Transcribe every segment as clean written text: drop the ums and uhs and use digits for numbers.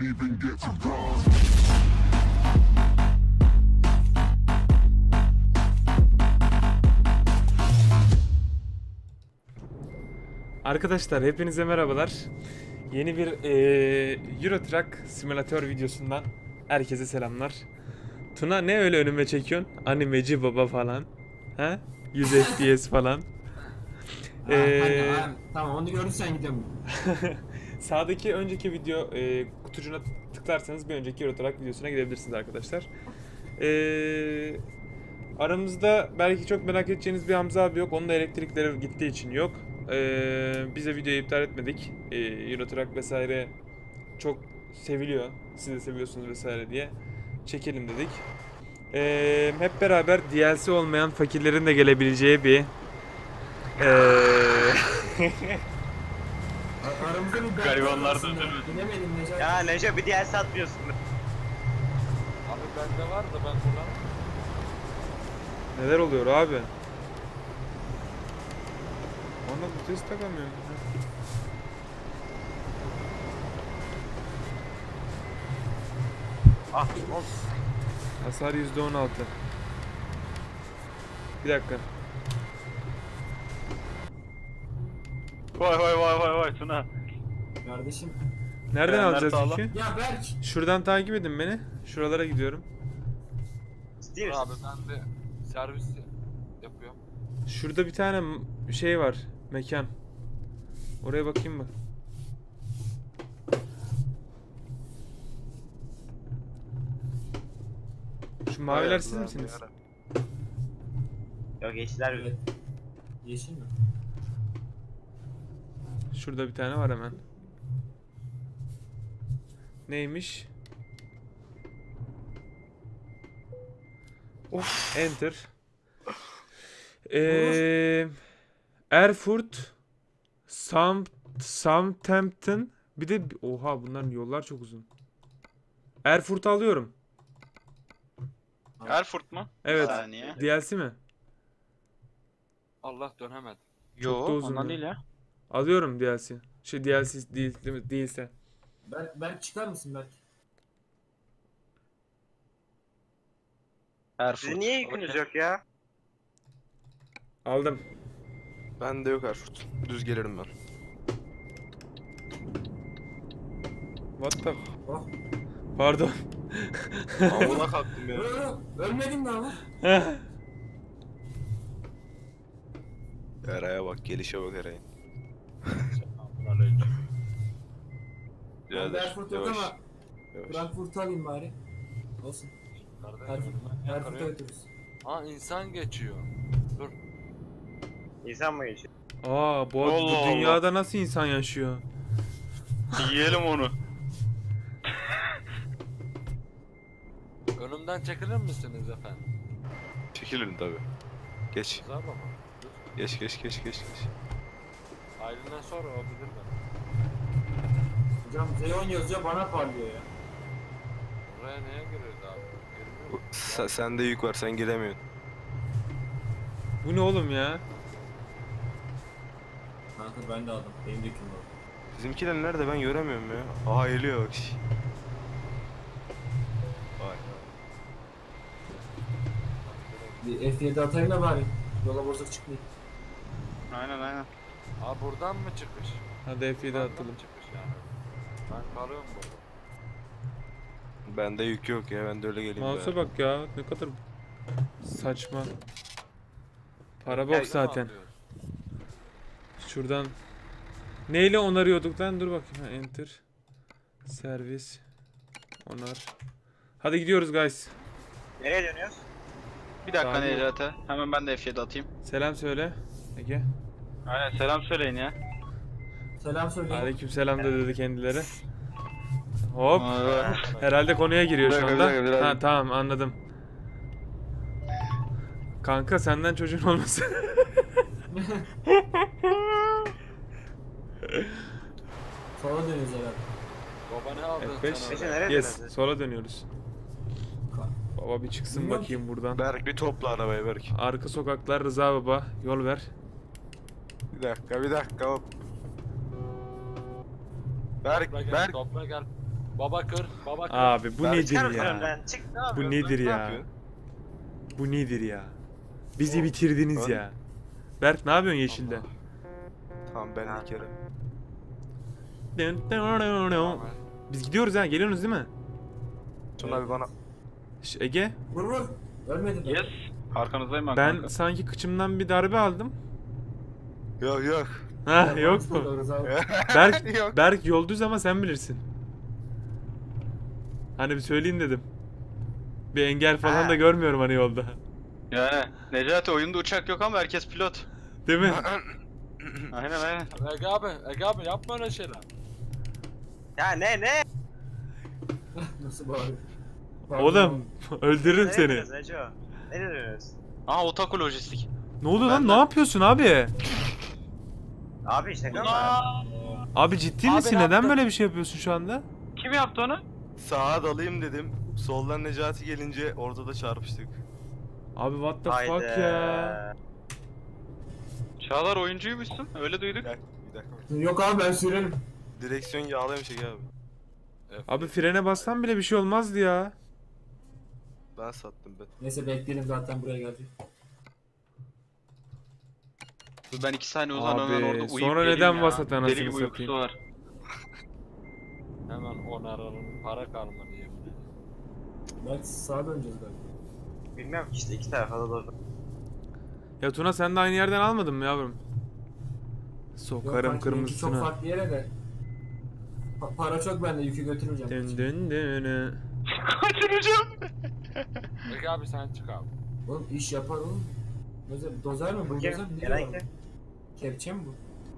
even get to cross. Arkadaşlar hepinize merhabalar. Yeni bir Euro Truck simülatör videosundan herkese selamlar. Tuna ne öyle önüme çekiyorsun? Animeci baba falan. Ha? 100 FPS falan. Tamam onu görürsen gidelim. Sağdaki önceki video kutucuğuna tıklarsanız bir önceki Euro Truck videosuna gidebilirsiniz arkadaşlar. Aramızda belki çok merak edeceğiniz bir Hamza abi yok. Onun da elektrikleri gittiği için yok. Bize videoyu iptal etmedik. Euro Truck vesaire çok seviliyor. Siz de seviyorsunuz vesaire diye çekelim dedik. Hep beraber DLC olmayan fakirlerin de gelebileceği bir Aramızda bir Garibanlar da ödülmedi. Bilemedim Necati. Ya Neco bir diğer satmıyorsun. Abi bende var da ben kullanmam. neler oluyor abi? Ona bu test takamıyorum. Ah, Hasar %16. Bir dakika. vay Tuna. Kardeşim. Nereden Nerede alacağız sağlam? yükü? Ya Berk. Şuradan takip edin beni. Şuralara gidiyorum. Ciddi misin? Abi ben de servis yapıyorum. Şurada bir tane şey var. Mekan. Oraya bakayım mı? Şu maviler siz misiniz? Yok yeşiller Evet. Yeşil mi? Şurada bir tane var hemen. Neymiş? Of. Enter. Erfurt, Southampton. Bir de oha bunların yollar çok uzun. Erfurt alıyorum. Erfurt mu? Evet. Bir saniye. DLC mi? Allah dönemedim. Çok da Yo, uzun ondan ya. değil ya. Alıyorum DLC. Şey DLC değilse. Berk çıkar mısın Berk? Erfurt. Sizin niye yükünüz yok ya? Aldım. Bende yok Erfurt. Düz gelirim ben. What the... Oh. Pardon. Havuna kalktım ya. Ölmedin mi ama? Eray'a bak, gelişe bak Eray'ın. Ben Birader, Erfurt yok yavaş. ama Yavaş. Frankfurt'u alayım bari. Olsun. Erfurt'a götürürüz. Aa insan geçiyor. Dur. İnsan mı geçiyor? Aa bu Allah dünyada nasıl insan yaşıyor? Yiyelim onu. Önümden çekilir misiniz efendim? Çekilirim tabi. Geç. Güzel baba. Dur. Geç. Ailenden sonra o bilir ben. Hocam Zeon yazıyor bana parlıyor ya. Oraya neye giriyoruz abi? Girmiyor mu? Sende yük var, sen giremiyorsun. Bu ne oğlum ya? Kanka ben de aldım. Benim de yüküm var. Bizimkiler nerede, ben göremiyorum ya. Aha geliyor bak. Vay. Bir F7 atayım da bari. Yola bozuk çıkmayayım. Aynen. Aa buradan mı çıkış? Hadi F7 Buradan mı atalım. çıkış yani? Ben kalıyorum burada. Bende yük yok ya, ben de öyle geleyim. Mouse'a bak ya, ne kadar saçma. Para bok Gel, zaten. Alıyoruz. Şuradan neyle onarıyorduk lan? Dur bakayım. Ha, enter. Servis. Onar. Hadi gidiyoruz guys. Nereye dönüyoruz? Bir dakika Saniye. Necati. Hemen ben de F7 atayım. Selam söyle. Ege. Aynen, selam söyleyin ya. Selam söyleyin. Aleykümselam da dedi kendileri. Hop. Aa, Herhalde konuya giriyor Bir şu dakika, anda. bir dakika. Ha tamam anladım. Kanka senden çocuğun olmasın. Sola dönüyoruz herhalde. Baba ne aldın F5. sen Peki oraya? nereye Yes, dönüyoruz? sola dönüyoruz. Baba bir çıksın Bilmiyorum bakayım buradan. Berk bir topla arabayı Berk. Arka sokaklar Rıza baba, yol ver. Bir dakika hop. Berk, Topla gel, Berk. topla gel. Baba kır. Baba kır. Abi bu Ben nedir Çıkar ya? önümden. Çık. Ne Bu yapıyorsun? nedir Ne ya? yapıyorsun? Bu nedir ya? Bizi bitirdiniz Ben- ya. Berk ne yapıyorsun yeşilde? Allah. Tamam ben Ha. bir kere. Biz gidiyoruz ha, geliyorsunuz değil mi? Tuna abi bana. Ege, Vur vur. Ölmedi. Yes. Arkanızdayım ben, ben kanka. sanki kıçımdan bir darbe aldım. Yok yok. Ha yok mu? Berk, Berk yol düz ama sen bilirsin. Hani bir söyleyeyim dedim. Bir engel falan Ha. da görmüyorum hani yolda. Yani Necati oyunda uçak yok ama herkes pilot. Değil mi? Aynen aynen. Ege abi yapma öyle şeyler. Ya ne? Nasıl bağırıyor? Oğlum öldürürüm Ne seni. diyorsun Neco? Ne diyorsun? Aha Otaku Lojistik. Ne oluyor lan? Ben- Ne yapıyorsun abi? Abi şaka mı? Abi ciddi Abi misin? ne Neden yaptın? böyle bir şey yapıyorsun şu anda? Kim yaptı onu? Sağa dalayım dedim. Soldan Necati gelince ortada çarpıştık. Abi what the Haydi. fuck ya? Çağlar oyuncuymuşsun. Öyle duyduk. Bir dakika. Yok abi ben sürerim. Direksiyon yağlaymış Ege abi. Abi frene bassan bile bir şey olmazdı ya. Ben sattım ben. Neyse bekleyelim zaten buraya gelecek. Ben 2 saniye uzanıyorum Abi, ben orada uyuyup sonra geleyim neden ya. vasat anasını Deli gibi uykusu satayım? var. Hemen onaralım. Para kalmadı yemin ederim. Belki sağa döneceğiz galiba. Bilmiyorum ki işte iki tarafa da doğru. Ya Tuna sen de aynı yerden almadın mı yavrum? Yok, Sokarım kanki, benimki çok kırmızısına. farklı yere de. Para çok bende yükü götürmeyeceğim. Dın dın dın. Kaçıracağım. Ege abi sen çık abi. Oğlum iş yapar oğlum. Dozer mi? Buldozer mi? Ne Eren diyorlar? kim? Kepçe mi bu?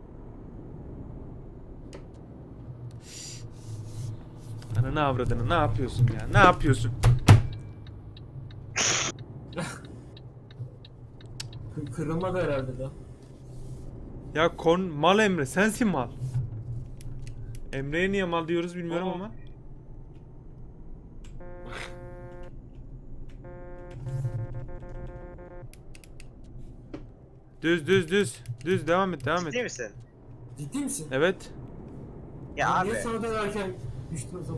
Ananı avradını ne yapıyorsun ya? Ne yapıyorsun? Kırılmadı herhalde da. Ya mal Emre, sensin mal. Emre'ye niye mal diyoruz bilmiyorum ama. Düz devam et. Ciddi misin? Ciddi misin? Evet. Ya abi. Niye sana dönerken düştün o zaman?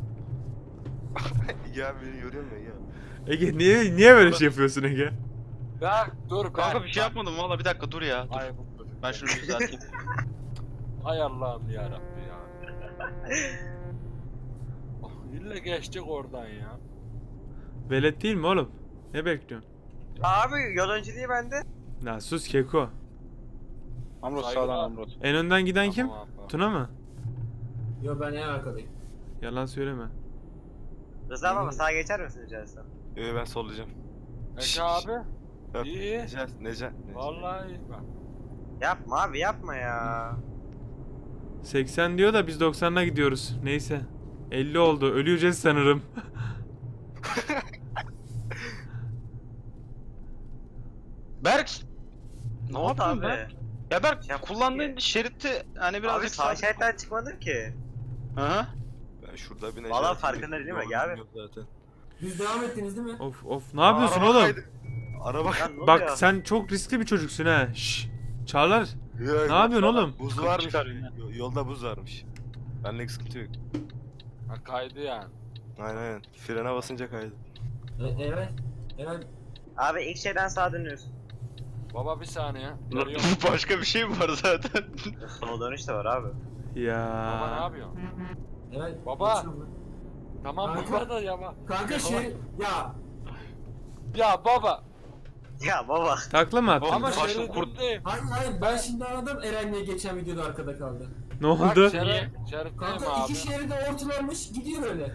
Ege abi beni görüyor musun Ege abi? Ege niye böyle şey yapıyorsun Ege? Berk dur Kanka Berk, bir şey bak. yapmadım valla bir dakika dur ya. Dur. Ay bu çocuk. Ben şunu düzelteyim. Hay Allah'ım yarabbim ya. Oh, İlle geçecek oradan ya. Velet değil mi oğlum? Ne bekliyorsun? Abi yol önceliği bende. La sus keko. Amrot Saygılar. sağdan Amrot. En önden giden kim? Tamam abi. Tuna mı? Yo ben en arkadayım. Yalan söyleme. Rıza baba sağa geçer misin rica etsem? Ben sollayacağım. Ege abi. Öp. İyi. Necati. Vallahi iyi bak. Yapma abi yapma ya. 80 diyor da biz 90'la gidiyoruz. Neyse. 50 oldu. Öleceğiz sanırım. Berk! Ne oldu yapıyorsun abi? Berk? Ya Berk Yapma kullandığın ki. şeritti hani Abi birazcık sağ şeritten çıkmadın ki. Hı. Ben şurada bir Necati. Valla farkında değil mi Ege abi? Zaten. Düz devam ettiniz değil mi? Of ne yapıyorsun Araba oğlum? kaydı. Araba Lan ne Bak oluyor? sen çok riskli bir çocuksun ha. Şşş. Çağlar. Yok, Ne yapıyorsun oğlum? Buz Sıkıntı varmış. çıkarıyor Yolda buz varmış. Benlik sıkıntı yok. Ha, kaydı yani. Aynen. Frene basınca kaydı. Eren. Abi ilk şeyden sağa dönüyorsun. Baba bir saniye. Geliyorum. Başka bir şey mi var zaten? Sola dönüş de var abi. Baba ne Ya. yapıyorsun? Eren. Baba. geçiyorum lan. Tamam Kanka. baba da ya bak. Kanka şey ya Ya baba. Ya baba. Takla mı attın? Ama Başta şeritteyim. hayır ben şimdi anladım Eren niye geçen videoda arkada kaldı. Ne Bak oldu? şeritteyim Kanka abi. iki şeridi ortalanmış gidiyor öyle.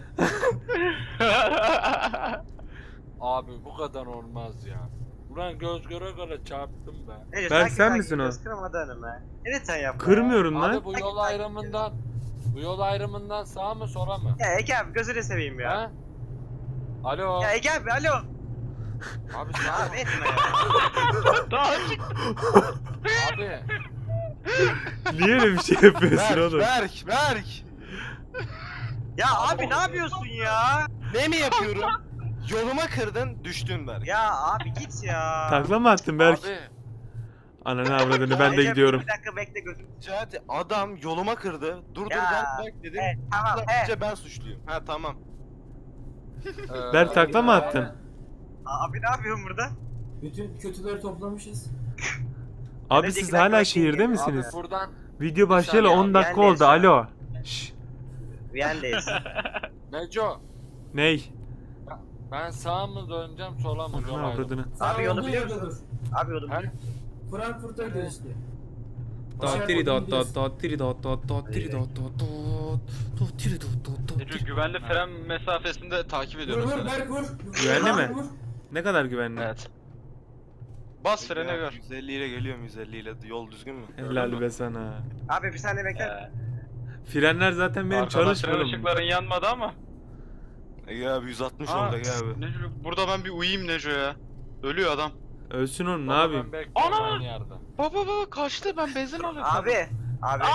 Abi bu kadar olmaz ya. Ulan göz göre göre çarptım ben. Nece, Berk, sakin sen sakin misin o? göz kırmadı önüme. Ne sen yapma Kırmıyorum lan. Abi bu yol ayrımından sağa mı sola mı? Ya Ege abi gözünü seveyim ya. Ha? Alo. Ya Ege abi alo. Abi Ya sağa abi etme ya. Daha açık. Abi. Niye öyle bir şey yapıyorsun oğlum? Berk. Ya abi ne yapıyorsun ya? Ne mi yapıyorum? Yoluma kırdın, düştün Berk. Ya abi git ya. Takla mı attın Berk? Abi. Ananı avradını ben de Recep, gidiyorum. Bir dakika bekle gözüm. Necati adam yoluma kırdı. Dur Ya, Berk dedim. evet, tamam, Sadece ben suçluyum. Ha tamam. Berk takla mı attın? Abi ne yapıyorsun burada? Bütün kötüleri toplamışız. Abi Önceki siz dakika hala bekleyin şehirde ya. Abi misiniz? buradan Video başlayalı saniye 10 abi, dakika neredeyiz oldu. ya? Alo. Şşş. Viyendeyiz. Neco, Ney? ben sağa mı döneceğim sola mı? Ananı Yol ayrımı. avradını. Abi yolu olduğun biliyor yerde musun? Abi yolu He? biliyor. Frankfurt'a gidiyoruz işte. Tatiri dat dat tatiri dat dat tatiri dat dat dat tatiri dat dat dat. Neco güvenli fren mesafesinde takip Vur ediyorum vur seni. Berk vur. Güvenli Vur, mi? vur. Ne kadar güvenli? Evet. Bas frene gör. 150 ile geliyorum 150 ile. Yol düzgün mü? Helal be sana. Abi bir saniye bekle. Frenler zaten benim Arkadan çalışmıyor. fren oğlum. ışıkların yanmadı ama. Ege abi 160 Aa, oldu Ege abi. Neco, burada ben bir uyuyayım Neco ya. Ölüyor adam. Ölsün oğlum ne Baba, yapayım? Ben bekliyorum Ana! aynı yerde. Baba kaçtı ben benzin alıyorum. Abi. Abi.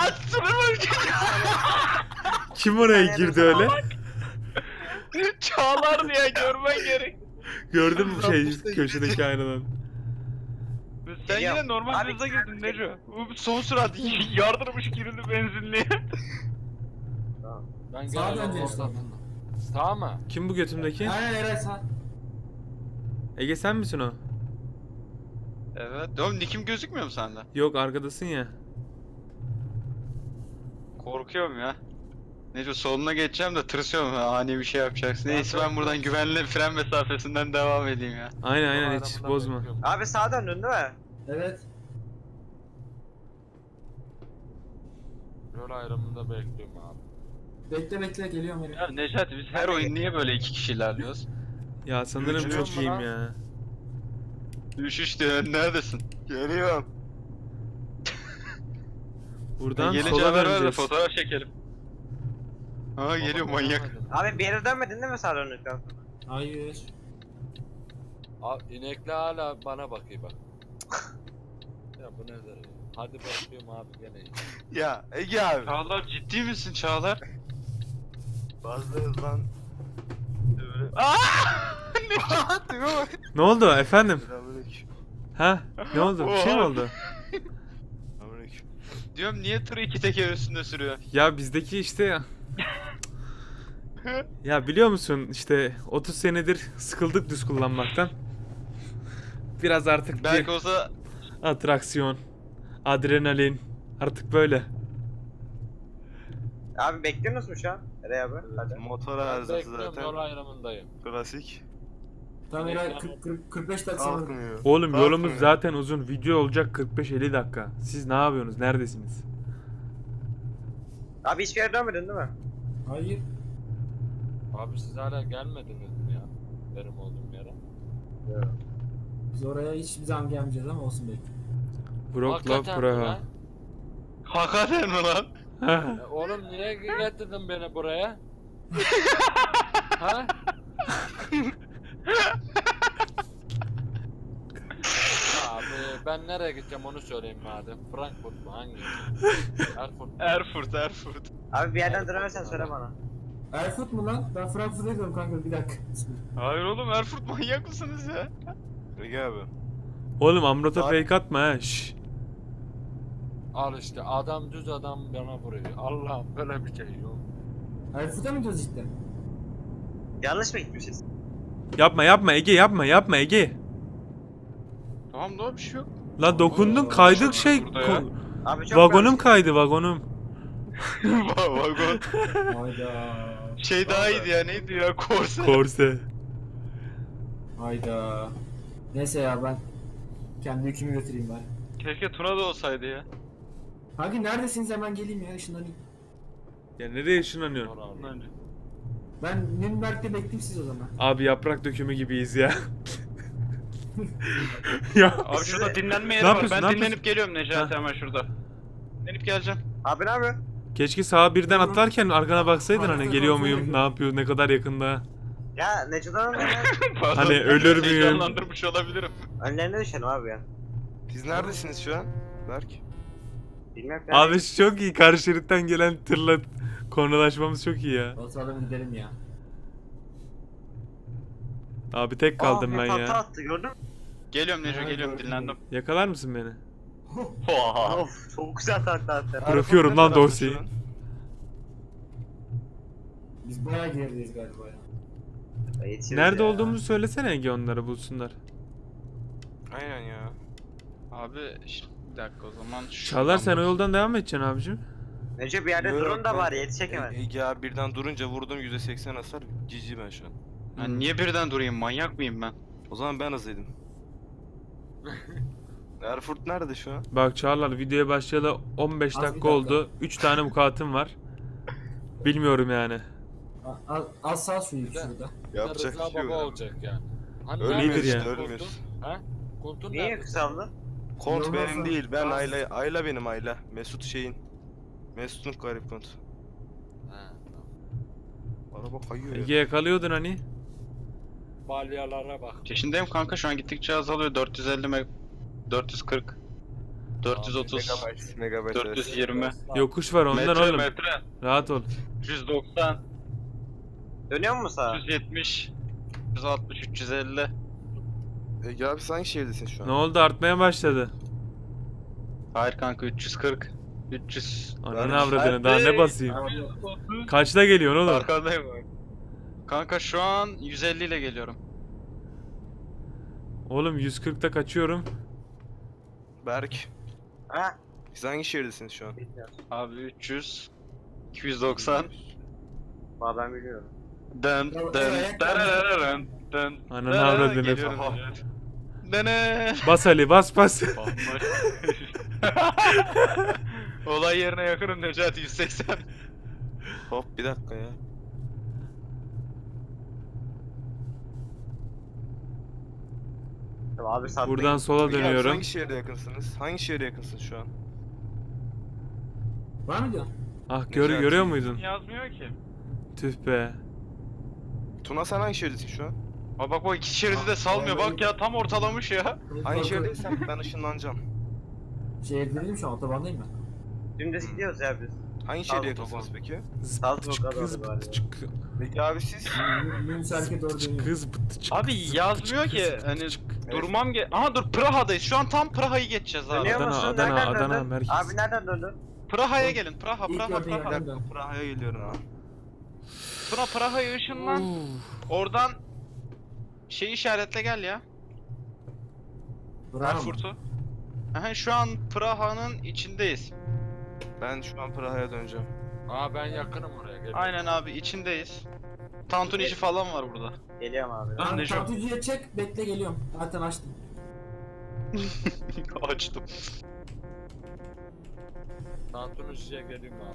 Kim oraya girdi öyle? Çağlar diye görmen gerek. Gördün mü şey köşedeki aynadan? Sen Geliyorum. yine normal Abi, hıza girdin Neco. Bu son sürat yardırmış girildi benzinliğe. Ben Sağa gene döneceğiz işte. Sağ mı? Kim bu götümdeki? Aynen Eray sağ. Ege sen misin o? Evet. Oğlum nikim gözükmüyor mu sende? Yok arkadasın ya. Korkuyorum ya. Neco soluna geçeceğim de tırsıyorum ya ani bir şey yapacaksın. Neyse ben buradan güvenli fren mesafesinden devam edeyim ya. Aynen Yol aynen hiç ayrımından bozma. bekliyorum. Abi sağa döndün değil mi? Evet. Yol ayrımında bekliyorum abi. Bekle bekle geliyorum Eray. Ya Necati biz her oyun niye böyle iki kişi ilerliyoruz? Ya sanırım Görüyor çok musun iyiyim lan? ya. Düşüş diyor neredesin? Geliyorum. Buradan Gelince sola haber ver de döneceğiz. fotoğraf çekelim. Aa geliyor Baba, manyak. göremedim. Abi bir yere dönmedin değil mi sağa döndükten sonra? Hayır. Abi inekle hala bana bakıyor bak. Ya bu nedir ya? Hadi bakıyorum abi gene. Ya Ege abi. Çağlar ciddi misin Çağlar? Bazı lan. Tipe bak. Ne oldu efendim? Selamünaleyküm. Ha? Ne oldu? Bir şey mi oldu? Selamünaleyküm. Diyorum niye tırı iki teker üstünde sürüyor? Ya bizdeki işte ya biliyor musun işte 30 senedir sıkıldık düz kullanmaktan. Biraz artık Belki bir olsa atraksiyon, adrenalin artık böyle. Abi bekliyorsunuz mu şu an? Eray abi. Hadi. Motor Ben arızası bekliyorum yol zaten. ayrımındayım. Klasik. Tamam Eray 45 dakika sonra. Kalkmıyor. Oğlum yolumuz Kalkmıyor. zaten uzun. Video olacak 45-50 dakika. Siz ne yapıyorsunuz? Neredesiniz? Abi hiçbir yere dönmedin değil mi? Hayır. Abi siz hala gelmediniz mi ya? Benim olduğum yere. Biz oraya hiçbir zaman gelmeyeceğiz ama olsun belki. Brock Love Hakikaten mi Praha. lan? hakikaten mi lan? Oğlum niye getirdin beni buraya? Ha? Abi ben nereye gideceğim onu söyleyeyim madem. Frankfurt mu hangi? Erfurt. Erfurt. Abi bir yerden dönemezsen söyle bana. Erfurt mu lan? Ben Frankfurt'a gidiyorum kanka bir dakika. Hayır oğlum Erfurt manyak mısınız ya? Ege abi. Oğlum Amrot'a Abi- fake atma ha. Şşş. Al işte adam düz adam bana vuruyor. Allah'ım böyle bir şey yok. Erfurt'a mı gidiyoruz cidden? Yanlış mı gitmişiz? Yapma yapma Ege yapma Ege. Tamam da bir şey yok. La dokundun Oo, kaydık şey. burada ya. Abi çok Vagonum yanlış. kaydı vagonum. Vagon. Hayda. Şey daha iyiydi ya neydi ya korse. Korse. Hayda. Neyse ya ben kendi yükümü götüreyim bari. Keşke Tuna da olsaydı ya. Hadi neredesiniz hemen geleyim ya ışınlanayım. Ya nereye ışınlanıyorsun? Doğru abi. Bence. Ben Nürnberg'de bekleyeyim siz o zaman. Abi yaprak dökümü gibiyiz ya. Ya Abi şurada dinlenme yeri Ne var. yapıyorsun, Ben ne dinlenip geliyorum Necati Ha. hemen şurada. Dinlenip geleceğim. Abi ne yapıyorsun? keşke sağa birden atlarken arkana baksaydın hani Harita geliyor kontrol muyum, ediyor. ne yapıyor, ne kadar yakında. Ya Neco'dan mı ya? Pardon, Hani ölür müyüm? Heyecanlandırmış olabilirim. Önlerine düşelim abi ya. Siz neredesiniz şu an? Berk. Bilmem ya. Abi çok iyi, karşı şeritten gelen tırla konulaşmamız çok iyi ya. Oturalım gidelim ya. Abi tek kaldım ben Tahta ya. attı gördün mü? Geliyorum Neco Ha, geliyorum gördüm. dinlendim. Yakalar mısın beni? Oha. Of çok güzel takla attı. Bırakıyorum lan Dorsey'i. Biz bayağı gerideyiz galiba ya. Yetişiriz Nerede ya. olduğumuzu söylesene Ege, onları bulsunlar. Aynen ya. Abi bir dakika o zaman. Çağlar sen o yoldan devam edeceksin abicim. Neco bir yerde Yok, durun da ben- var yetişecek hemen. Ege abi birden durunca vurdum %80 hasar. GG ben şu an. Ben niye birden durayım, manyak mıyım ben? O zaman ben hızlıydım. Erfurt nerede şu an? Bak Çağlar, videoya başlayalı 15 Az bir dakika oldu. 3 tane mukatım var. Bilmiyorum yani. Az sağ şu ilk şurada. Yapacak Rıza bir şey Baba yok. olacak yani. Hani Ölmüyoruz İyidir nerede ya. işte Kultun? ölmüyoruz. Ha? Kultun Niye nerede? kısaldı? Kont Yoldan benim sonra- değil. Ben Az- Ayla benim Ayla. Mesut şeyin. Mesut'un garip kont. Ha, tamam. Araba kayıyor ya. Ege yakalıyordun hani. Balyalara bak. Peşindeyim kanka, şu an gittikçe azalıyor. 450 440 430 Megabayt. 420 Yokuş var ondan metre oğlum. metre Rahat ol. 190 Dönüyor mu sağa? 170 160 350. Ege abi sen hangi şehirdesin şu an? Ne oldu, artmaya başladı. Hayır kanka 340 300. Ananı avradını, daha ne basayım. Kaçta geliyorsun oğlum? Arkandayım abi. Kanka şu an 150 ile geliyorum. Oğlum 140'ta kaçıyorum. Berk. Ha? Siz hangi şehirdesin şu an? Bilmiyorum. Abi 300 290 Valla ben biliyorum. dön dön dön dön. Ananı avradını. Geliyorum. Dene. Bas Ali, bas bas. Olay yerine yakınım Necati 180. Hop bir dakika ya. Tamam abi sattık. Buradan sola Ege abi, siz dönüyorum. hangi şehirde yakınsınız? Hangi şehirde yakınsın şu an? Var mı diyorsun? Ah Necati. görüyor muydun? Yazmıyor ki. Tüh be. Tuna sen hangi şehirdesin şu an? Bak o iki şeridi de salmıyor, bak ya tam ortalamış ya. Hangi şehirdeysen ben ışınlanacağım. Şehir değilim şu an, otobandayım ben. Dümdüz gidiyoruz ya biz. Hangi Tamam, şehirde yakınsınız peki? Salzburg'a doğru var ya. Ege abi siz? Münserke doğru dönüyorum. Kız bıttı çık. Abi yazmıyor ki hani durmam Aha dur, Praha'dayız. Şu an tam Praha'yı geçeceğiz abi. Dönüyor Adana, musun? Adana, Nereden Adana, döndün? merkez. Abi nereden döndün? Praha'ya gelin. Praha, İlk Praha, gördüğün Praha. yerden dön. Praha'ya geliyorum ha. Praha'ya ışınlan. Oradan şey işaretle gel ya. Bravo. Erfurt'u. Aha şu an Praha'nın içindeyiz. Ben şu an Praha'ya döneceğim. Aa ben yakınım oraya. Geliyorum. Aynen abi, içindeyiz. Tantunici falan var burada. Geliyorum abi. Ah, Ben Neco. tatlıcıya çek, bekle geliyorum. Zaten açtım. Açtım. Tantunici'ye geleyim abi.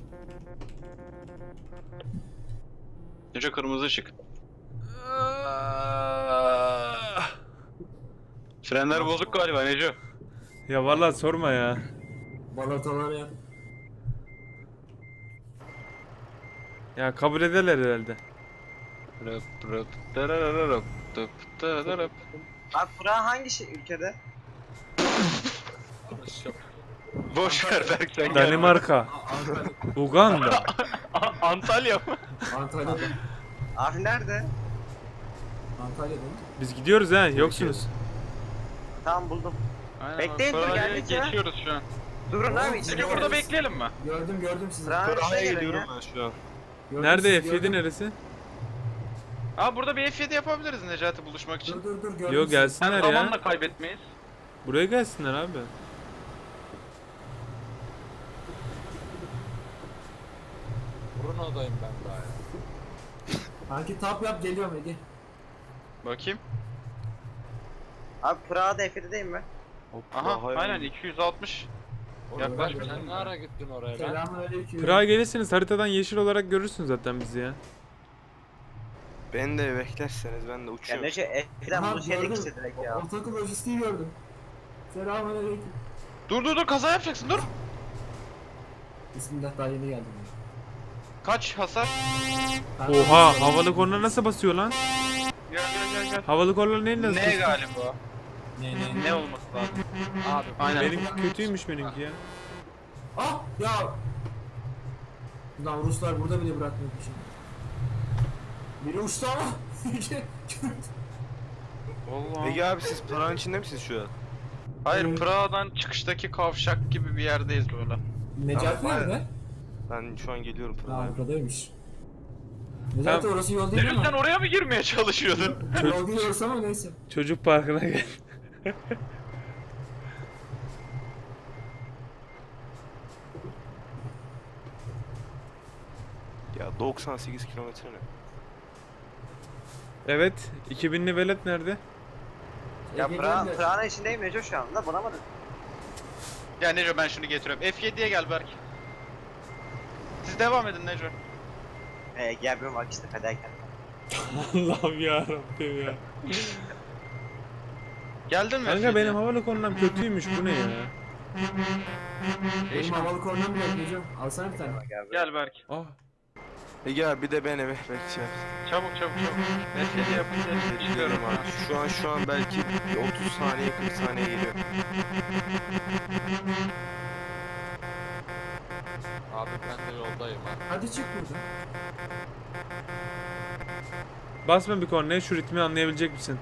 Nece kırmızı ışık. Frenler bozuk galiba Neco. Ya vallahi sorma ya. Balataları yap. Ya kabul ederler herhalde. Rıp rıp darararıp tıp dararıp. Abi Prag hangi ülkede? Boş ver Berk, sen gel. Danimarka, Antalya. Uganda. Antalya mı? Antalya'da. Abi nerede? Antalya'da. Biz gidiyoruz ha, yoksunuz. Tamam buldum. Aynen, Bekleyin, dur, Praha'ya geldik ya. geçiyoruz şu an. Durun abi Nece içine burada bekleyelim mi? Gördüm sizi. Prag'a Praha'ya gelin geliyorum ya. ben şu an. Gördüm Nerede sizi, F7 gördüm. neresi? Aa burada bir F7 yapabiliriz Necati buluşmak için. Dur gördüm Yo sizi. gelsinler Hem ya. zamanla kaybetmeyiz. Buraya gelsinler abi. Bruno'dayım ben daha ya. Kanki tap yap, geliyorum Ege. Bakayım. Abi Prag'da F7'deyim mi? Aha aynen 260. Yaklaş. Sen ne ara gittin oraya lan? Selamünaleyküm. Prag'a gelirseniz haritadan yeşil olarak görürsünüz zaten bizi ya. Beni de beklerseniz ben de Ya uçuyorum. Nece F'den Aha, bunu şeydik gördüm. işte direkt ya. Ortaokul lojistiği gördüm. Selamünaleyküm. Dur kaza yapacaksın, dur. Bismillah, daha yeni geldim. Kaç hasar? Ben- Oha, havalı korna nasıl basıyor lan? Gel. Havalı korna neyin nasıl? Ne galiba? Ne? Ne olması lazım? Abi Aynen. Benimki kötüymüş benimki ya. Ah ya. Lan Ruslar burada bile bırakmıyormuş. Biri uçtu ama. Allah. Ege abi siz Praha'nın içinde misiniz şu an? Hayır, Praga'dan çıkıştaki kavşak gibi bir yerdeyiz böyle. Necati Tamam, nerede? Ben şu an geliyorum Ha Pıra'ya. arkadaymış. Necati orası yol değil Necati sen ama. oraya mı girmeye çalışıyordun? Yol değil orası ama neyse. Çocuk parkına gel. Ya 98 kilometre ne? Evet. 2000'li velet nerede? Ya Ege geldi. Praga'nın içindeyim Neco şu anda bulamadım. Ya Neco ben şunu getiriyorum. F7'ye gel Berk. Siz devam edin Neco. Gelmiyorum bak işte kaderken. Allah'ım yarabbim ya. Geldin mi Kanka F7'ye? benim havalı konumum kötüymüş, bu ne ya? Benim havalı kornam bile yapmayacağım. Alsana bir tane. Gel Berk. Ah. Ege abi bir de ben eve bekleyeceğim. Çabuk. F7 yapınca çıkıyorum Geliyorum abi. Şu an belki 30 saniye 40 saniye geliyor. Abi ben de yoldayım ha. Hadi çık buradan. Basma bir kornaya, şu ritmi anlayabilecek misin?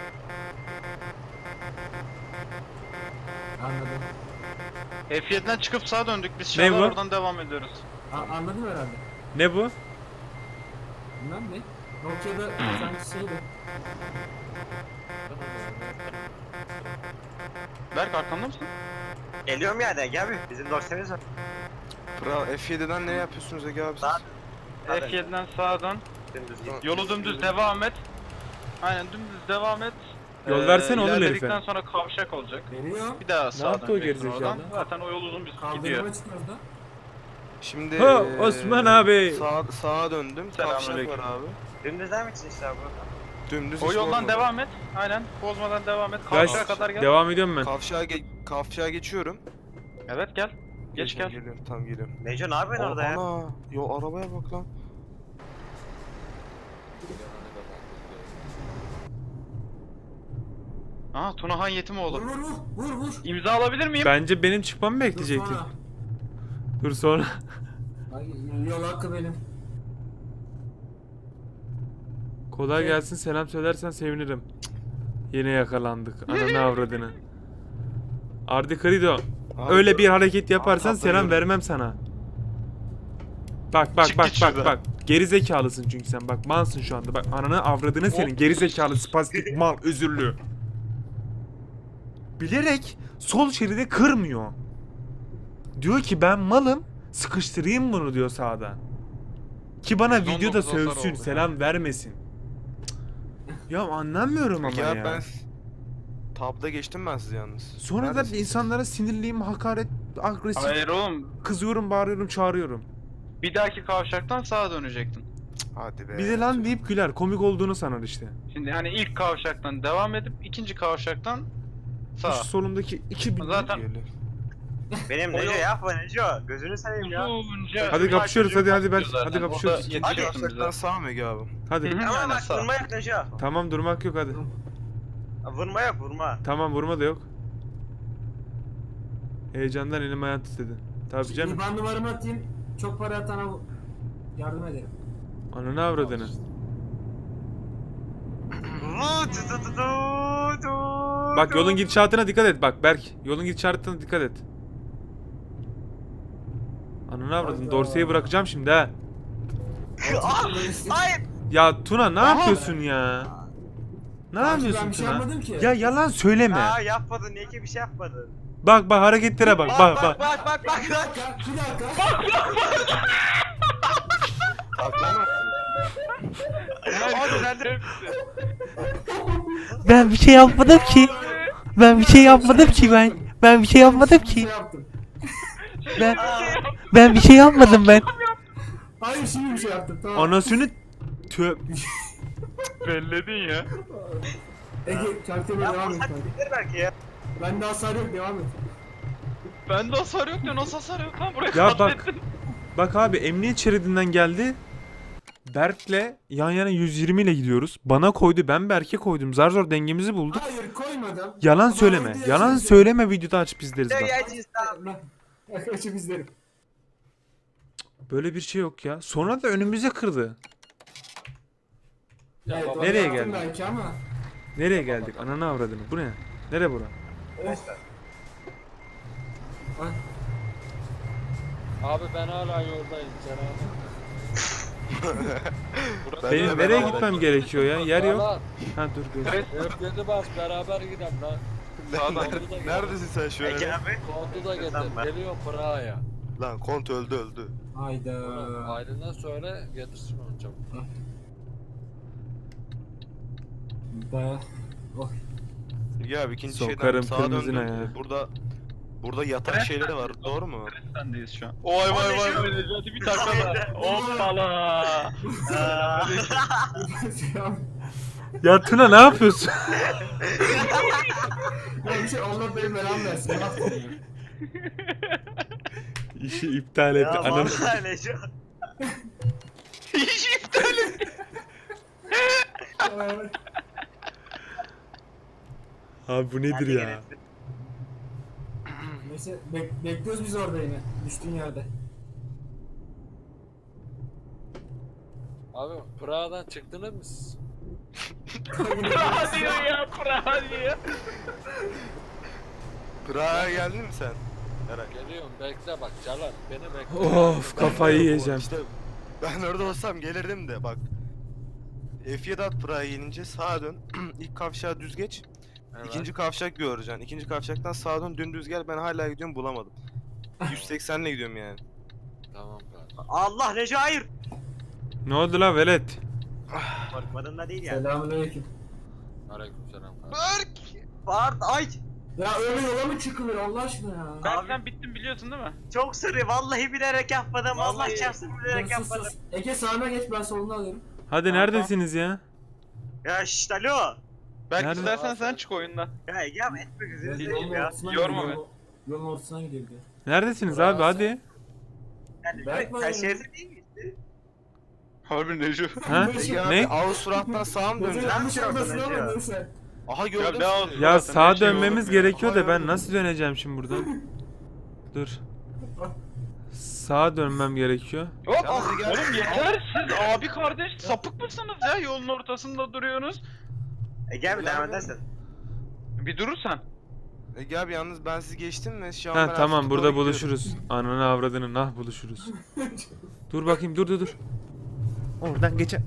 Anladım. F7'den çıkıp sağa döndük biz. Ne Şahlar bu? oradan devam ediyoruz. Anladım herhalde. Ne bu? Bilmem ne. Nokia'da sanki şeydi. Berk arkamda mısın? Geliyorum yani gel bir bizim dosyamız var. Pıra F7'den ne yapıyorsunuz Ege abi siz? Saat- F7'den sağa dön. Dümdüz Tamam. Yolu dümdüz devam et. Aynen dümdüz devam et. Yol versene oğlum ilerledikten herife. sonra kavşak olacak. Veriyor. Bir daha sağa yaptı o döneceksin gerizekalı? oradan. Zaten o yol uzun bir gidiyor. Kaldırıma çıkıyoruz da. Şimdi Ha, Osman abi. Sağa döndüm. Kavşak Selamünaleyküm. var abi. Dümdüz devam etsin işte abi burada. Dümdüz O hiç yoldan olmadı. devam et. Aynen. Bozmadan devam et. Guys, Kavşağa kadar gel. devam ediyorum ben. Kavşağa geçiyorum. Evet gel. Geç gel. Geliyorum tamam geliyorum. Neco ne yapıyorsun orada ya? Ana. Yo arabaya bak lan. Aha Tunahan Vur Yetimoğlu. vur. İmza alabilir miyim? Bence benim çıkmamı Dur bekleyecektin. sonra. Dur sonra. Ay, yol hakkı benim. Kolay Şey- gelsin, selam söylersen sevinirim. Cık, yine yakalandık. Ananı avradını. Ardi Krido. Abi, Öyle bir hareket yaparsan Abi, selam katlanıyorum. vermem sana. Bak Çık git şuradan. Geri zekalısın çünkü sen. Bak malsın şu anda. Bak ananı avradını senin. Geri zekalı spastik mal özürlü. Bilerek sol şeridi kırmıyor. Diyor ki ben malım, sıkıştırayım bunu diyor sağda. Ki bana 119 videoda hasar sövsün, oldu. selam vermesin. Ya anlamıyorum ama Ya ya. ben tabda geçtim ben sizi yalnız. Sonra da Neredesiniz? insanlara sinirliyim, hakaret, agresif, Hayır oğlum. kızıyorum, bağırıyorum, çağırıyorum. Bir dahaki kavşaktan sağa dönecektin. Hadi be. Bir de lan deyip güler, komik olduğunu sanar işte. Şimdi hani ilk kavşaktan devam edip ikinci kavşaktan sağa. Şu solumdaki 2000. Zaten Geliyor. Benim O Neco yol- yapma Neco. Gözünü seveyim ya. Uzunca Hadi bir kapışıyoruz, çocuk hadi ben, zaten. hadi kapışıyoruz. Orada yetişiyorsun Kavşaktan bize. sağ mı Ege abi? Hadi. Hı hı. Ama Aynen, bak sağ. vurma yok Neco. Tamam, durmak yok hadi. Vurma yok vurma. Tamam, vurma da yok. Heyecandan elim ayağım titredi. Tabii canım. İban numaramı atayım. Çok para atana yardım ederim. Ananı avradını. Bak yolun gidişatına dikkat et bak Berk. Yolun gidişatına dikkat et. Ananı avradını. Hayda. Dorseyi bırakacağım şimdi ha. Hayır. Ya Tuna ne yapıyorsun ya? Ne yapıyorsun Ben bir şey Tuna? yapmadım ki. Ya yalan söyleme. Aa yapmadın niye ki bir şey yapmadın. Bak hareketlere bak bak bak. bak. Bir dakika. Abi sen de Ben bir şey yapmadım ki. Ben bir şey yapmadım ki ben. Ben bir şey yapmadım Bir şey ki. yaptım. Ben bir şey yapmadım ben. Hayır şimdi bir şey yaptım tamam. Anasını tö... Belledin ya. Ege çarptırmaya devam et. kanka. bilir belki ya. Bende hasar yok devam et. Bende hasar yok diyor. Nasıl hasar yok lan buraya Ya bak. katlettin. Bak abi emniyet şeridinden geldi. Berk'le yan yana 120 ile gidiyoruz. Bana koydu, ben Berk'e koydum. Zar zor dengemizi bulduk. Hayır koymadım. Yalan Ama söyleme. öyle Yalan yaşıyorsun. söyleme, videoda açıp izleriz Ne bak. yiyeceğiz lan? Ben açıp izlerim. Böyle bir şey yok ya. Sonra da önümüze kırdı. Evet, onu Nereye yaptım geldi? belki ama. Nereye geldik? Ananı avradını. Bu ne? Nere bura? Abi ben hala yoldayım Cenab. Benim nereye gitmem gerekiyor ya? Yer yok. Lan, Ha dur gör. F7 bas beraber gidelim lan. Neredesin sen şu Ege an? abi. Kontu da Tamam. getir. Geliyorum Praga'ya. Lan Kont öldü. Hayda. Aydın'a söyle getirsin onu çabuk. Baya. Oh. Ya abi ikinci Sokarım şeyden sağa kırmızına döndüm. ya. Burada yatak şeyleri var. Doğru mu? Sendeyiz şu an. Vay Necati bir takla da. Hoppala. Ya Tuna ne yapıyorsun? Ya bir şey Allah benim belamı versin. Ne yaptın ya? İşi iptal etti. Ya Anam. vallahi Neco. Abi bu nedir Hadi ya? gene. Neyse bekliyoruz biz orada yine. Düştüğün yerde. Abi Praga'dan çıktınız mı siz? Prag'a geldin mi sen? Geliyorum bekle bak Canan beni bekle. Of kafayı yiyeceğim. İşte ben orada olsam gelirdim de bak. F7 at Prag'a gelince sağa dön. İlk kavşağı düz geç. Evet. İkinci kavşak göreceksin. İkinci kavşaktan sağa dön dümdüz gel. Ben hala gidiyorum bulamadım. 180 ile gidiyorum yani. Tamam kardeşim. Allah Neco hayır. Ne oldu la velet? Korkmadın da değil yani. Selamünaleyküm. Aleykümselam kardeşim. Pardon ay. Ya öyle yola mı çıkılır Allah aşkına ya? Abi, Sen bittin biliyorsun değil mi? çok sırrı vallahi bilerek yapmadım. Allah Vallahi- çarpsın bilerek Dur, sus, yapmadım. sus. Ege sağına geç ben soluna alıyorum. Hadi neredesiniz ya? Ya şşt alo. Belki Nerede? istersen sen çık oyundan. Ya Ege abi etme gözünü Yolun seveyim ya. ortasına Yorma gidiyor, be. Yolun ortasına gidiyor bir de. Neredesiniz abi hadi? Yani Bırakma sen ya. şehirde değil miydin? Harbi Neco. Ha? Peki abi Ne? Ağustos surattan sağa mı Gözü döneceğiz? yanlış yapıyorsun olmasın Ege ama ya? neyse. Aha gördüm Ya sizi. Ya Zaten sağa her şey dönmemiz olmuyor. gerekiyor da Hayır, ben hayır. nasıl döneceğim şimdi buradan? Dur. Sağa dönmem gerekiyor. Hop Yalnız Ege abi- oğlum yeter siz abi kardeş sapık mısınız ya yolun ortasında duruyorsunuz. Ege abi Ege devam abi. edersen. Bir durursan. Ege abi yalnız ben sizi geçtim mi? Şu an Ha ben tamam Erfurt'a burada doğru gidiyorum. buluşuruz. Ananı avradını nah buluşuruz. Dur bakayım dur. Oradan geçe.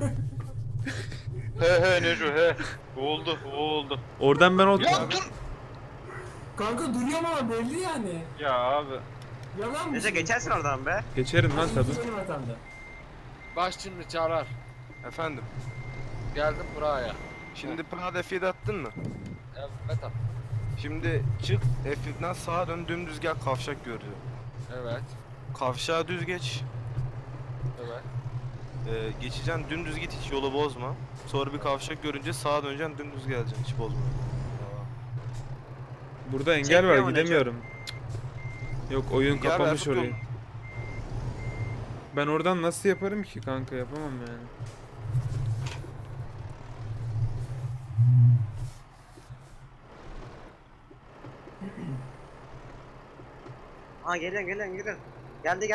He Neco he. Oldu. Oradan ben Ya dur. Kanka duruyorum ama belli yani. Ya abi. Yalan mı? Neyse geçersin oradan be. Geçerim lan tabii. Benim hatamda. Baş şimdi çağırar. Efendim. Geldim Praga'ya. Şimdi Prag'da F7 attın mı? Evet abi. Şimdi çık F7'den sağa dön dümdüz gel kavşak görüyor. Evet. Kavşağı düz geç. Evet. Geçeceksin dümdüz git hiç yolu bozma. Sonra bir kavşak görünce sağa döneceksin dümdüz geleceksin hiç bozma. Tamam. Burada engel Çekmiyor var mu Necip? gidemiyorum. Yok oyun Gel kapamış Erfurt orayı. yoluna. Ben oradan nasıl yaparım ki kanka yapamam yani. Aa geliyorsun. Geldi.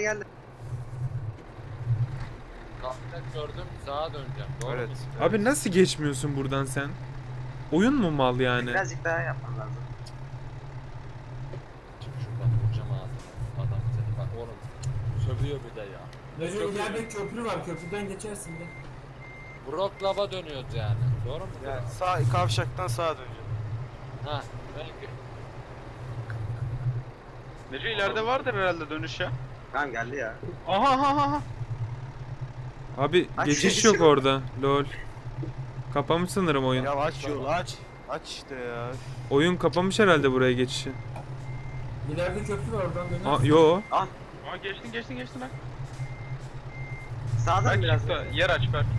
Kavşak gördüm sağa döneceğim. Doğru Evet. mu? Abi nasıl geçmiyorsun buradan sen? Oyun mu mal yani? Birazcık daha yapman lazım. Çık şuradan vuracağım ağzına. Adam seni bak oğlum. Sövüyor bir de ya. Necip Köprü. ileride köprü var köprüden geçersin de. Wrocław'a dönüyoruz yani. Doğru mu? Yani sağ kavşaktan sağa döneceksin. Ha. Belki. Neco ileride vardır herhalde dönüş ya. Tamam geldi ya. Aha. Abi Aç geçiş geçiyor. yok orada. Lol. Kapamış sanırım oyun. Ya aç yolu aç. Aç işte ya. Oyun kapamış herhalde buraya geçişi. İleride köprü var oradan dönersin. Yo. Aa geçtin ha. Sağdan Belki biraz. da yer aç belki.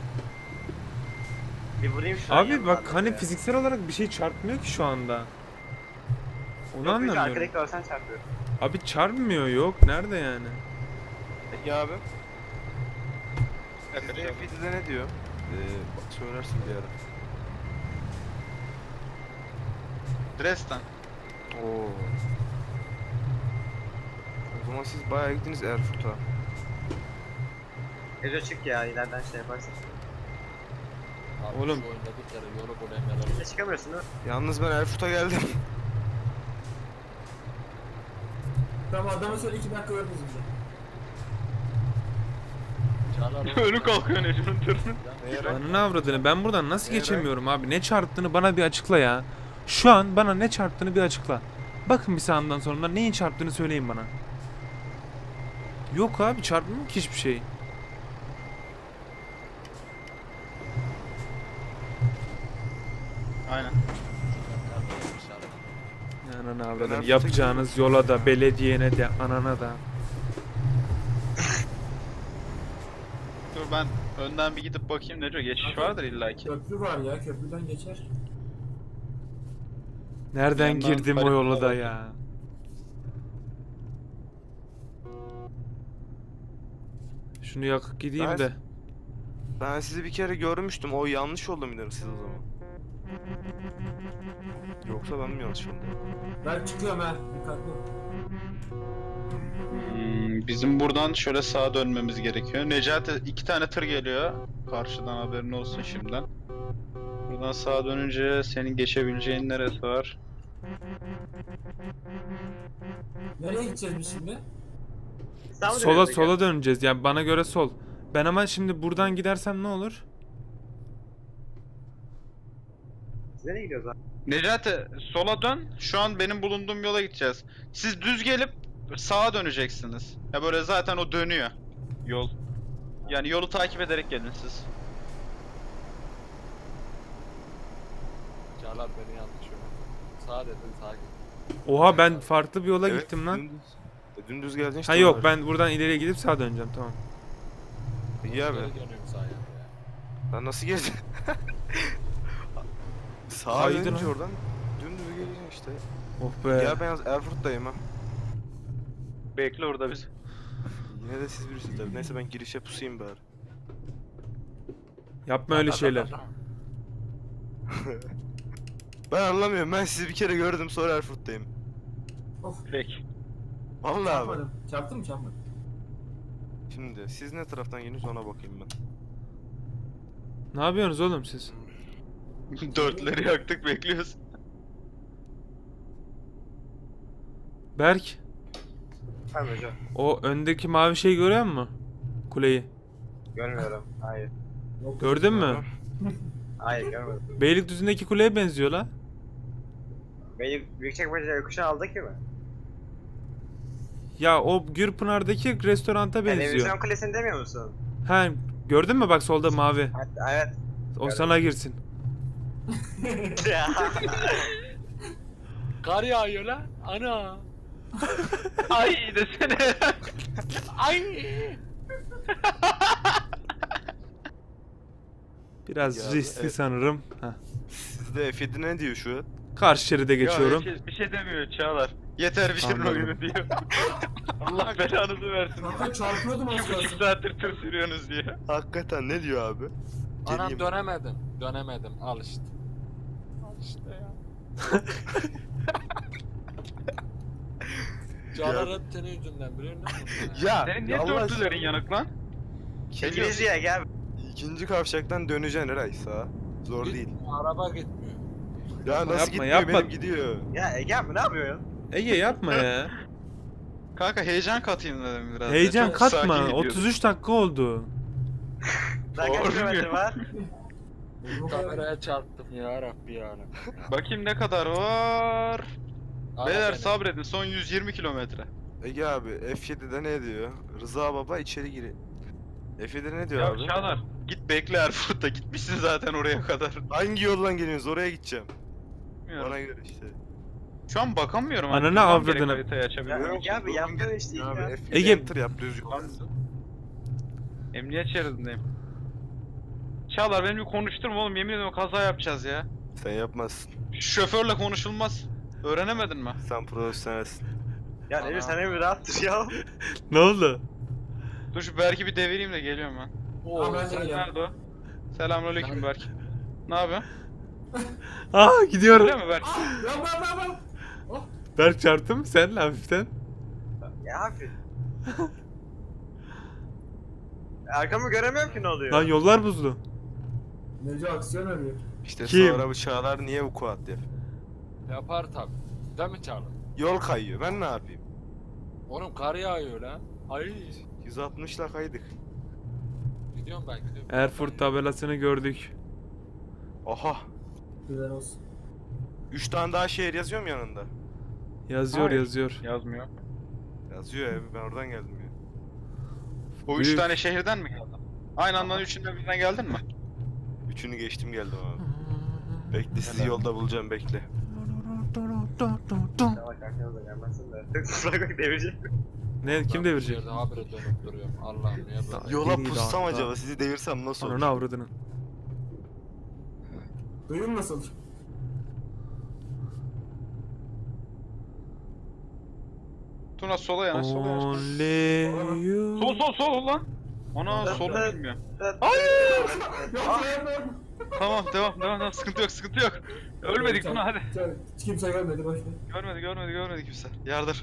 Bir vurayım şuraya. Abi bak hani fiziksel olarak bir şey çarpmıyor ki şu anda. Onu anlamıyorum. Arkadaki görsen çarpıyor. Abi çarpmıyor yok. Nerede yani? Ege abi. Yaklaşık. Sizde F7'de ne diyor? Bak söylersin bir ara. Dresden. Oo. O zaman siz bayağı gittiniz Erfurt'a. Neco çık ya ileriden şey yaparsın. Abi Oğlum. şu oyunda bir kere yolu bulayım Ne çıkamıyorsun değil mi? Yalnız ben Erfurt'a geldim. Tamam adama söyle 2 dakika veririz bize. Çağlar Önü kalkıyor Necmi'nin tırının. Ananı avradını, ben buradan nasıl geçemiyorum abi? Ne çarptığını bana bir açıkla ya. Şu an bana ne çarptığını bir açıkla. Bakın bir sağından sonra neyin çarptığını söyleyin bana. Yok abi, çarpmıyor ki hiçbir şey. Aynen. Ananı avradını, yapacağınız yola da, belediyene de, anana da. Dur ben önden bir gidip bakayım Neco. Geçiş vardır illaki. Köprü var ya köprüden geçer. Nereden Yandan girdim o harita yola da var. ya? Şunu yakıp gideyim Ben- de. Ben sizi bir kere görmüştüm. O yanlış oldu mu dedim siz o zaman? Yoksa ben mi yanlış oldum? Ben çıkıyorum ha. Dikkatli ol. Bizim buradan şöyle sağa dönmemiz gerekiyor. Necati 2 tane tır geliyor. Karşıdan haberin olsun şimdiden. Buradan sağa dönünce senin geçebileceğin neresi var? Nereye gideceğiz biz şimdi? Sola döneceğiz. Yani bana göre sol. Ben ama şimdi buradan gidersem ne olur? Nereye gidiyoruz abi? Necati sola dön. Şu an benim bulunduğum yola gideceğiz. Siz düz gelip sağa döneceksiniz. Ya böyle zaten o dönüyor yol. Yani yolu takip ederek gelin siz. Çağlar beni yanlış yöneltti. Sağ dedin sağa git. Oha, ben farklı bir yola Evet, gittim lan. Dümdüz, dümdüz geldin işte. Ha yok, onlar. ben buradan ileriye gidip sağa döneceğim, tamam. İyi abi. Geri dönüyorum sağa ya. Ben nasıl geldin? Sağa Kaydın dönünce ha. oradan dümdüz geleceksin işte. Oh be. Ya ben Erfurt'tayım ha. Bekle orada biz. Yine de siz birisiniz tabii. Neyse ben girişe pusayım bari. Yapma öyle şeyler. Ben anlamıyorum. Ben sizi bir kere gördüm sonra Erfurt'tayım. Peki. Vallahi abi. Çarpmadım. Çarptın mı çarpmadın? Şimdi siz ne taraftan geliyorsunuz ona bakayım ben. Ne yapıyorsunuz oğlum siz? Dörtleri yaktık bekliyoruz. Berk, Tamam hocam. o öndeki mavi şeyi görüyor musun? Kuleyi. Görmüyorum. Hayır. Yok. Gördün mü? Hayır görmedim. Beylikdüzü'ndeki kuleye benziyor la. Beni Büyükçekmece'de yokuşa aldı ki mi? Ya o Gürpınar'daki restoranta benziyor. Televizyon kulesini demiyor musun? Ha, gördün mü bak solda mavi. Evet. O sana girsin. Kar yağıyor lan. Ana. Ay desene. Ay. Biraz Ya, riskli evet. sanırım. Heh. Sizde F7 ne diyor şu an? Karşı şeride geçiyorum. Ya, bir şey demiyor Çağlar. Yeter bir şeyin Anladım. oyunu diyor. Allah belanızı versin. Kanka çarpıyordum az 2,5 kalsın. saattir tır sürüyorsunuz diye. Hakikaten ne diyor abi? Anam Geleyim. dönemedim. Dönemedim. Al işte. Al işte ya. Çağlar hep senin yüzünden biliyor musun? Ya Senin niye Allah dörtlülerin aşkına. yanık lan? İngilizce gel. İkinci kavşaktan döneceksin Eray sağa. Zor değil. Araba gitmiyor. Ya Yapma, nasıl gitmiyor yapma. benim gidiyor. Ya Ege abi ne yapıyorsun? Ege yapma ya. Kanka heyecan katayım dedim biraz. Heyecan Çok sakin katma. gidiyorduk. 33 dakika oldu. Daha kaç Doğru kilometre mu? var? Kameraya çarptım ya Rabbi ya. Bakayım ne kadar var. Ara Beyler beni. sabredin son 120 kilometre. Ege abi F7'de ne diyor? Rıza baba içeri gir. F7'de ne diyor Ya abi? Çağlar git bekle Erfurt'ta gitmişsin zaten oraya kadar. Hangi yoldan geliyorsunuz? Oraya gideceğim. Bilmiyorum. Ona göre işte. Şu an bakamıyorum. Ananı Bilmem gerek avradını. haritayı açabiliyorum. Ya Ege abi yaptın işte Abi ya. F7'de Ege- enter yap düz yol. Emniyet şeridindeyim. Çağlar beni bir konuşturma oğlum, yemin ediyorum kaza yapacağız ya. Sen yapmazsın. Şoförle konuşulmaz. Öğrenemedin mi? Sen profesyonelsin. Ya Emir sen bir rahattır ya. Ne oldu? Dur şu Berk'i bir devireyim de geliyorum ben. Oo, Abi ben de sen geliyorum. Nerede o? Selamünaleyküm Berk. Ne yapıyorsun? Aa, gidiyorum. Öyle mi Berk? Lan. Berk çarptın mı sen hafiften? Ya abi. Arkamı göremiyorum ki ne oluyor. Lan yollar buzlu. Nece aksiyon arıyor. İşte Kim? sonra bu çağlar niye bu kuat der. yapar tabi. Değil mi Çağlar? Yol kayıyor. Ben ne yapayım? Oğlum kar yağıyor lan. Ay. 160'la kaydık. Gidiyorum ben gidiyorum. Erfurt tabelasını gördük. Oha. Güzel olsun. 3 tane daha şehir yazıyor mu yanında? Yazıyor Hayır. yazıyor. Yazmıyor. Yazıyor ya, ben oradan geldim ya. O 3 Büyük. tane şehirden mi geldin? Aynı anda üçünden birden geldin mi? Üçünü geçtim geldim abi. Bekle, sizi yolda bulacağım, bekle. Bak arkanıza gelmezsin de. Bırak bak devirecek. Ne kim devirecek? Yerde habire dönüp duruyorum. Allah'ım niye böyle? Yola Geri pussam daha- acaba, sizi devirsem nasıl olur? Ananı avradını. Duyum nasıl? Tuna sola yana sola yana. Only you. Sol lan. Ana solu bilmiyor. Tamam devam sıkıntı yok. Ölmedik Tuna hadi. Hiç kimse gelmedi başta. Görmedi kimse. Yardır.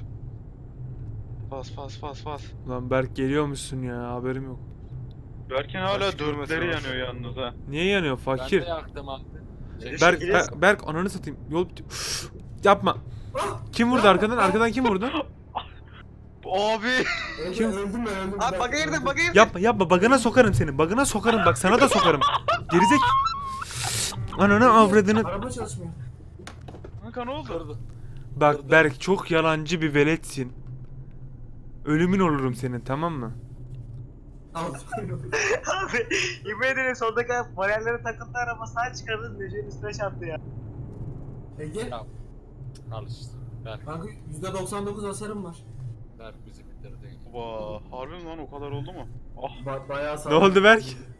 Bas. Lan Berk geliyormuşsun ya haberim yok. Berk'in hala Başka görmesi dörtleri lazım. yanıyor yalnız ha. Niye yanıyor Ben fakir? de yaktım abi. Berk ananı satayım. Yol bitiyor. Yapma. Kim vurdu arkadan? Arkadan kim vurdu? Abi. Kim? Öldüm. Abi baka girdim. Yapma bagana sokarım seni. Bagana sokarım bak sana da sokarım. Gerizek. Ananı avradını. Araba çalışmıyor. Kanka ne oldu? Kırdı. Bak Berk çok yalancı bir veletsin. Ölümün olurum senin tamam mı? Al. Abi İbre'nin soldaki bariyerlere takıldı, araba sağa çıkardı, Neco'nun üstüne çarptı ya. Ege. Ya. Al işte. Berk. Kanka %99 hasarım var. Berk bizi bitirdi. Vaa, harbi mi lan o kadar oldu mu? Ah. Bayağı sağ. Ne oldu Berk?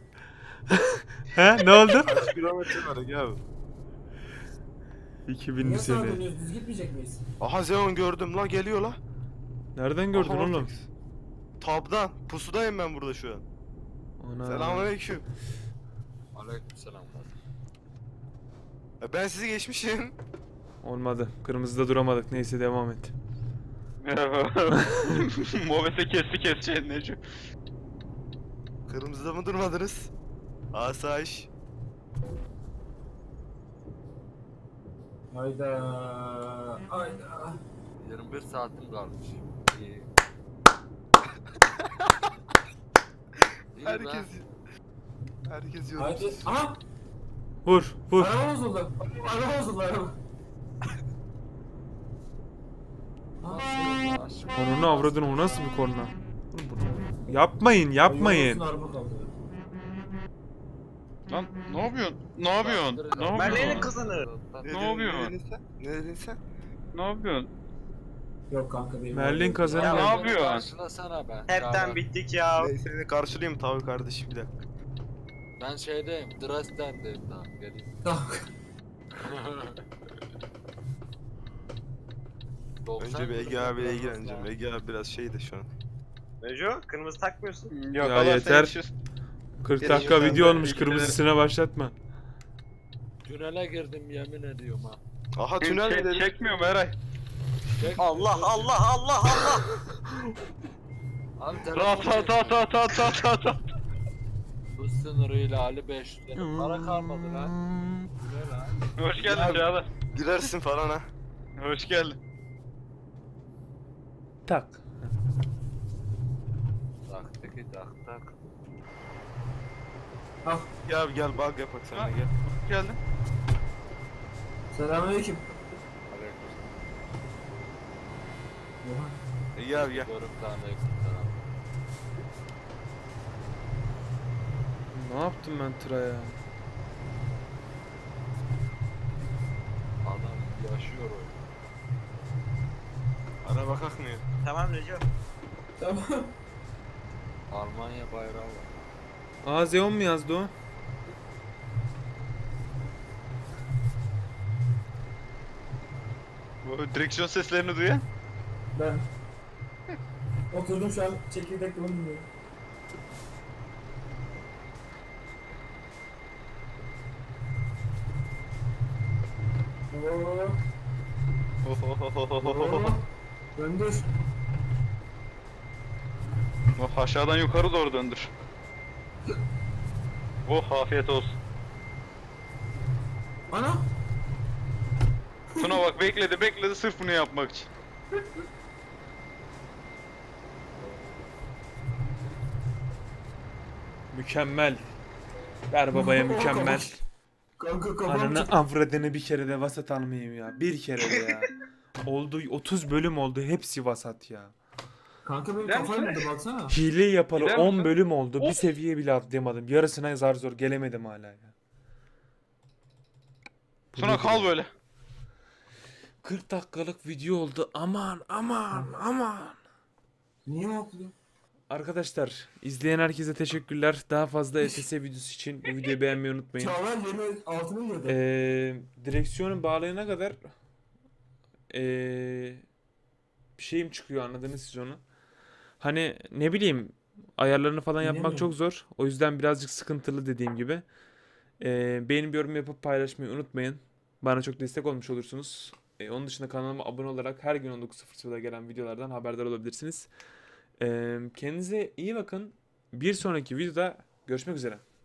He ne oldu? Kaç kilometre var ya abi? 2000 Niye sağa sene. dönüyoruz? Düz gitmeyecek miyiz? Aha Zeon gördüm la, geliyor la. Nereden gördün Aha, oğlum? Vortex. Tab'dan. Pusudayım ben burada şu an. Ana. Selamünaleyküm. Aleykümselam. Ben sizi geçmişim. Olmadı. Kırmızıda duramadık. Neyse devam et. Merhaba. Mobese keseceğin Neco. Kırmızıda mı durmadınız? Asayiş. Hayda. 21 saatim kalmış. İyi. İyi Herkes yorum. Haydi. Aha! Vur. Araba bozuldu. Araba. be. Aşk. Ananı avradını o nasıl bir korna? Yapmayın. Yolun araba kaldı. Lan ne yapıyorsun? Merleğinin kızını. Ne yapıyorsun? Ne dedin sen? Ne yapıyorsun? Yok kanka benim. Merlin kazanı Ya geldi. ne yapıyor? Karşılasana ben. Hepten Kahve. bittik ya. Seni karşılayayım tabii kardeşim, bir dakika. Ben şeydeyim. Dresden'deyim daha. Geleyim. Önce bir Ege abiyle ilgileneceğim. Ege abi biraz şeydi şu an. Neco, kırmızı takmıyorsun. Yok, Ya Allah yeter. seni işi- 40 dakika Gelişimden video de olmuş kırmızısına başlatma. Tünele girdim yemin ediyorum ha. Aha tünel mi dedin? Çekmiyor mu Eray? Çek. Allah. Abi Rahat. Bu sınırıyla Ali 500 lira para kalmadı lan. Bu ne lan? Hoş geldin Çağlar. Girersin falan ha. Hoş geldin. Tak. Tak teki tak tak. Al. Gel bug yapak sen de Ha. gel. Hoş geldin. Selamünaleyküm. Aleyküm. Ege abi gel. Görüp de aleykümselam. Ne yaptım ben tıra ya? Adam yaşıyor o. Araba kalkmıyor. Tamam Neco. Tamam. Almanya bayrağı var. Aa Zeon mu yazdı o? Bu direksiyon seslerini duyan. Ben. Oturdum şu an çekirdek bunu dinliyorum. Döndür. Oh, aşağıdan yukarı doğru döndür. Oh, afiyet olsun. Ana. Tuna bak bekledi sırf bunu yapmak için. Mükemmel. Ver babaya mükemmel. Kanka kafam Ananı çıktı. avradını bir kere de vasat almayayım ya. Bir kere de ya. Oldu 30 bölüm oldu hepsi vasat ya. Kanka benim Gider kafam misin? yandı baksana. Hile yapalı Gider 10 misin? bölüm oldu. Bir seviye bile atlayamadım. Yarısına zar zor gelemedim hala ya. Bu Tuna nedir kal ya? böyle. 40 dakikalık video oldu. Aman aman aman. Niye atlıyor? Arkadaşlar izleyen herkese teşekkürler. Daha fazla ETS videosu için bu videoyu beğenmeyi unutmayın. Çağlar yeni altına girdi. Direksiyonu bağlayana kadar bir şeyim çıkıyor, anladınız siz onu. Hani ne bileyim ayarlarını falan yapmak Bilemiyorum. çok zor. O yüzden birazcık sıkıntılı dediğim gibi. Beğenip yorum yapıp paylaşmayı unutmayın. Bana çok destek olmuş olursunuz. Onun dışında kanalıma abone olarak her gün 19.00'da gelen videolardan haberdar olabilirsiniz. Kendinize iyi bakın. Bir sonraki videoda görüşmek üzere.